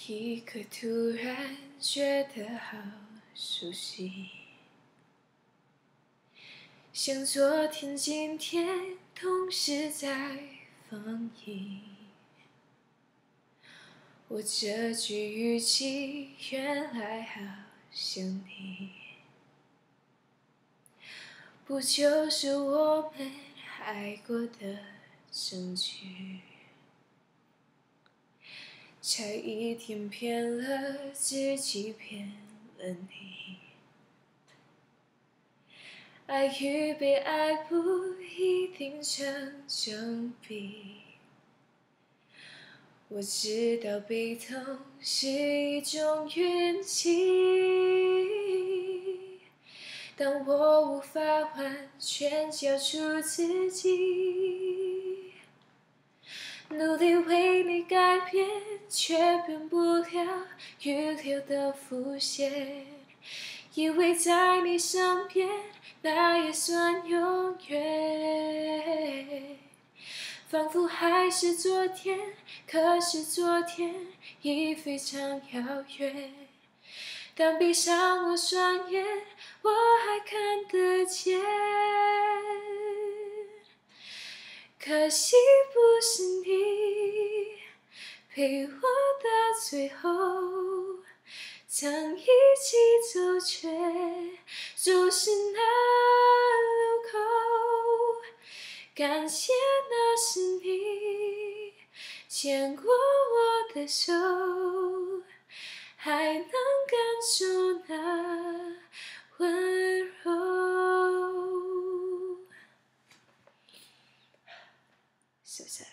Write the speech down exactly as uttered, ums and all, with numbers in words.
一刻突然觉得好熟悉，像昨天、今天同时在放映。我这句语气原来好像你，不就是我们爱过的证据？差一点骗了自己，骗了你。爱与被爱不一定成正比。我知道悲痛是一种运气，但我无法完全交出自己。努力为你改变，却变不了预留的伏线。以为在你身边，那也算永远。仿佛还是昨天，可是昨天已非常遥远。但闭上我双眼，我还看得见。可惜不是你陪我到最后，曾一起走却走失那路口。感谢那是你牵过我的手，还能感受那温柔。是不是？